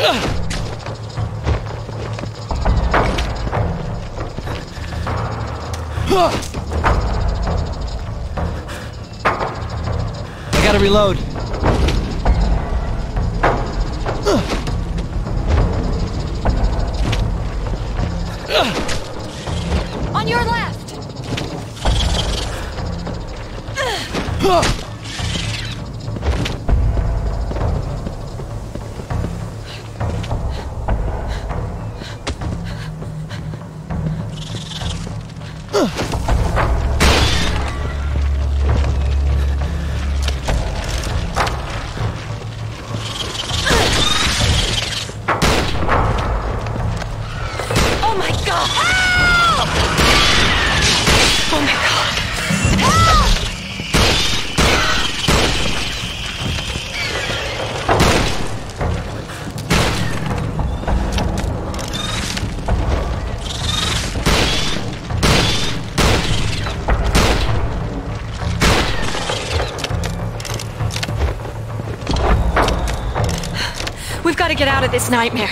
I gotta reload. On your left! Oh my god! Help! Oh my god! Help! We've got to get out of this nightmare.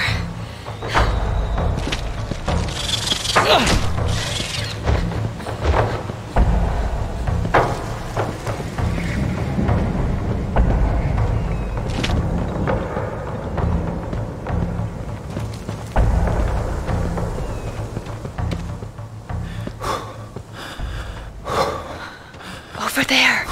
Over there.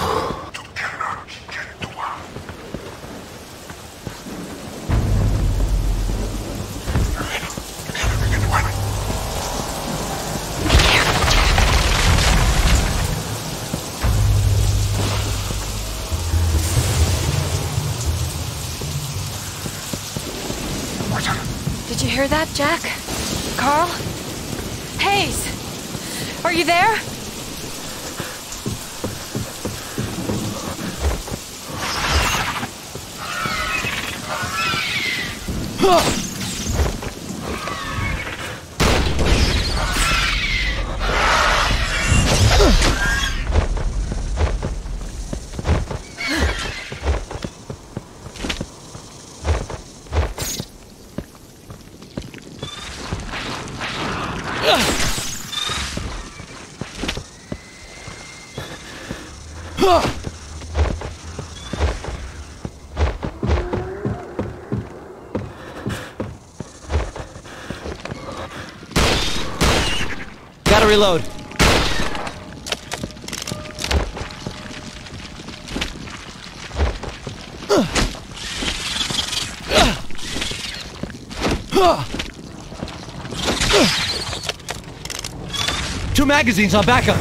Did you hear that, Jack? Carl? Hayes! Are you there? Gotta reload. Two magazines on backup.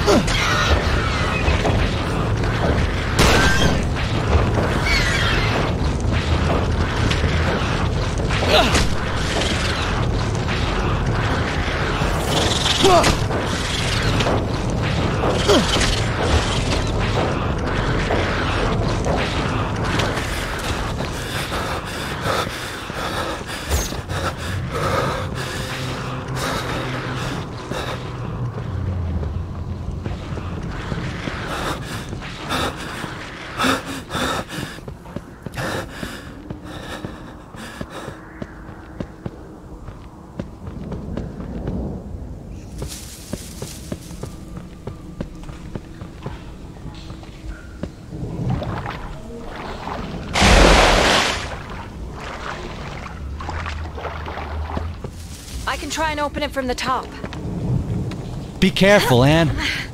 I can try and open it from the top. Be careful, Anne.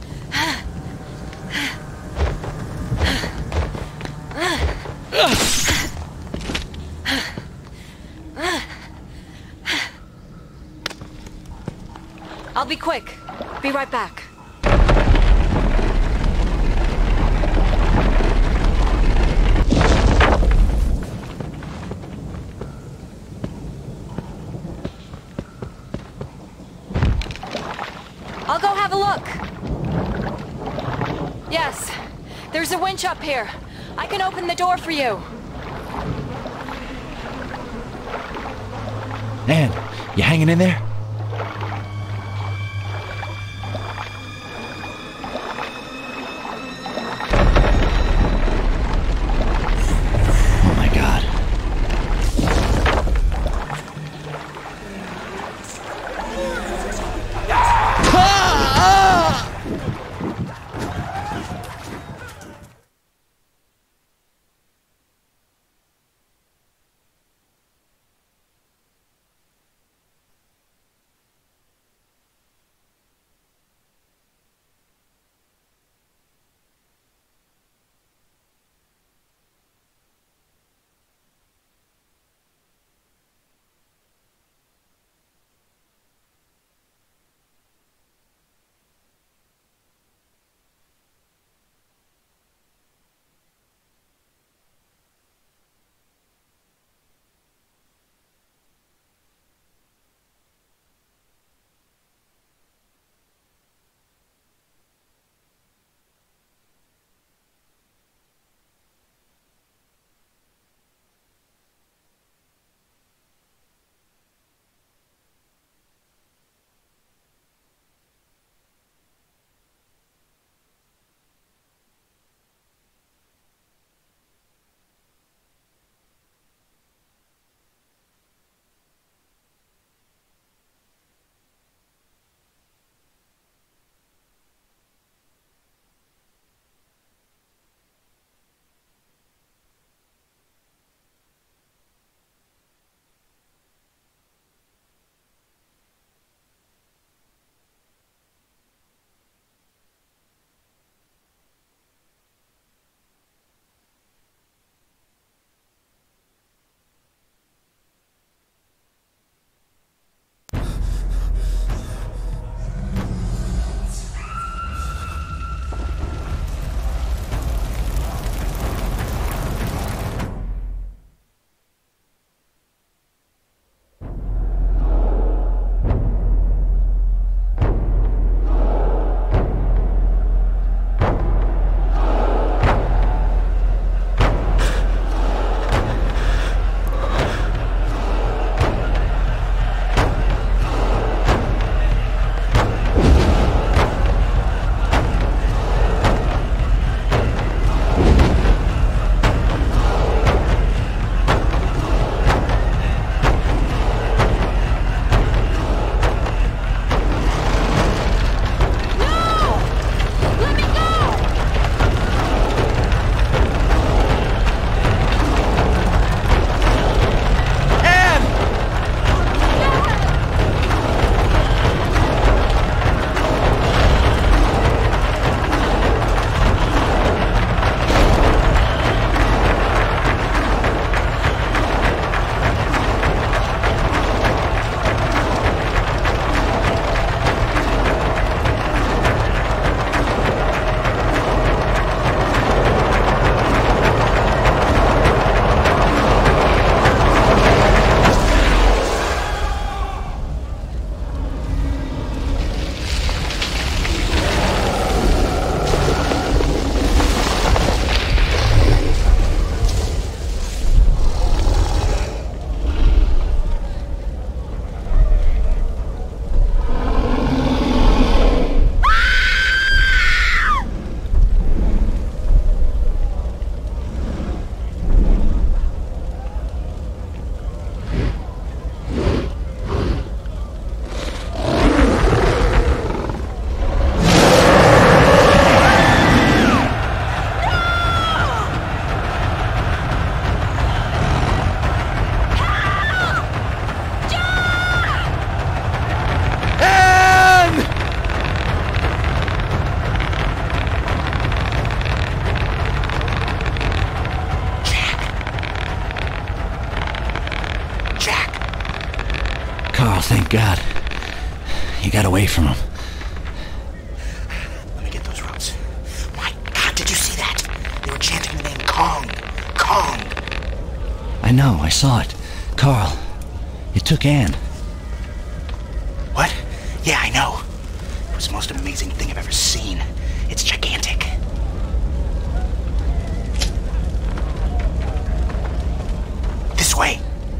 I'll be quick. Be right back. I'll go have a look. Yes, there's a winch up here. I can open the door for you. Anne, you hanging in there? Oh my God. God. You got away from him. Let me get those ropes. My God, did you see that? They were chanting the name Kong. Kong. I know, I saw it. Carl, it took Anne. What? Yeah, I know. It was the most amazing thing I've ever seen. It's gigantic. This way.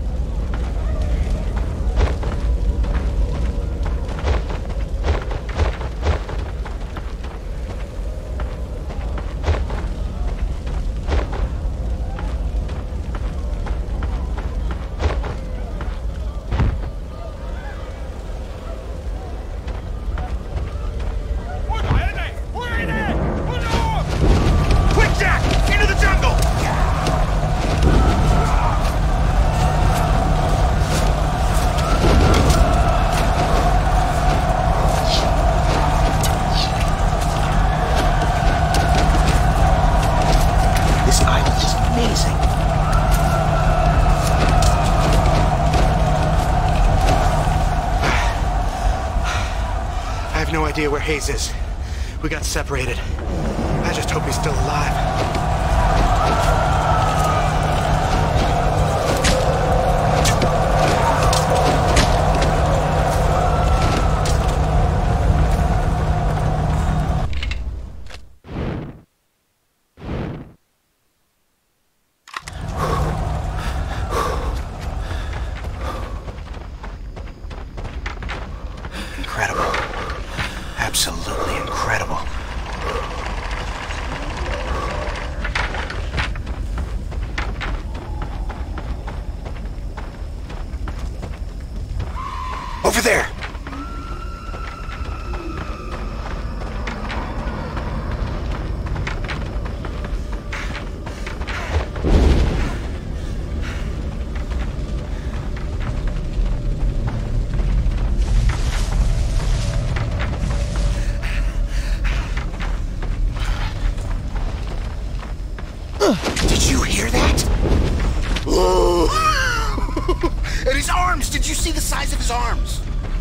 No idea where Hayes is. We got separated. I just hope he's still alive. Incredible. Absolutely incredible. Over there! Did you hear that? Oh. And his arms! Did you see the size of his arms?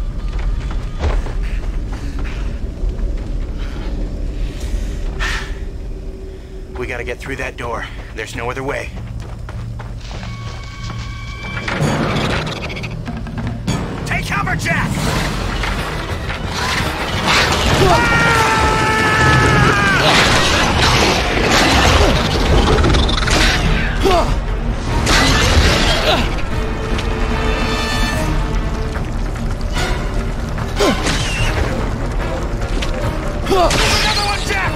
We gotta get through that door. There's no other way. Take cover, Jack! Another one, Jack!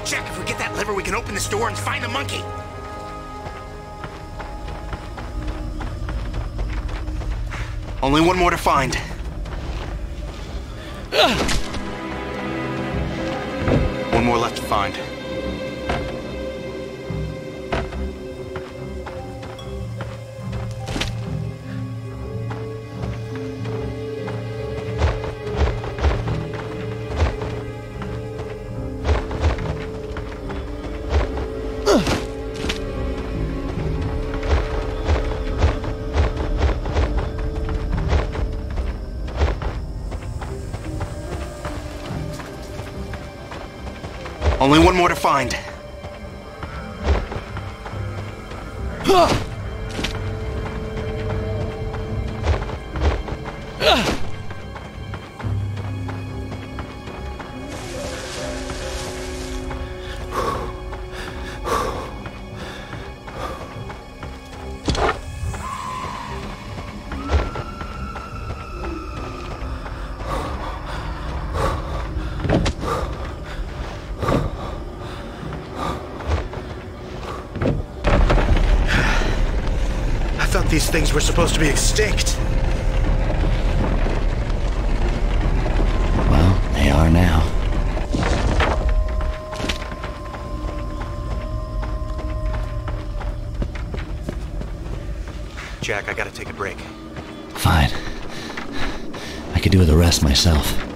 Jack, if we get that lever, we can open this door and find the monkey. Only one more to find. One more left to find. Only one more to find. These things were supposed to be extinct. Well, they are now. Jack, I gotta take a break. Fine. I could do with a rest myself.